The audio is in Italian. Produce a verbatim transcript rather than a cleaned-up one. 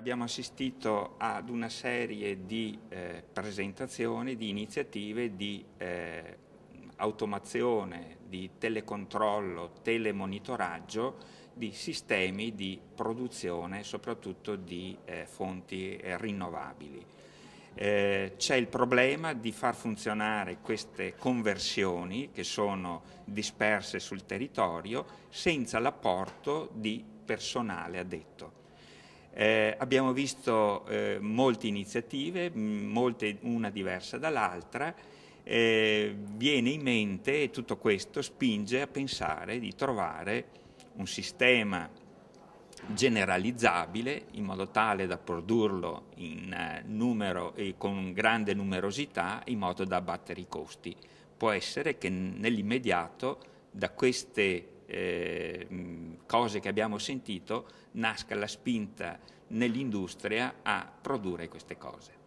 Abbiamo assistito ad una serie di eh, presentazioni, di iniziative di eh, automazione, di telecontrollo, telemonitoraggio di sistemi di produzione, soprattutto di eh, fonti eh, rinnovabili. Eh, c'è il problema di far funzionare queste conversioni che sono disperse sul territorio senza l'apporto di personale addetto. Eh, abbiamo visto eh, molte iniziative, molte, una diversa dall'altra, eh, viene in mente, e tutto questo spinge a pensare di trovare un sistema generalizzabile in modo tale da produrlo in eh, numero e con grande numerosità in modo da abbattere i costi. Può essere che nell'immediato da queste Eh, cose che abbiamo sentito nasca la spinta nell'industria a produrre queste cose.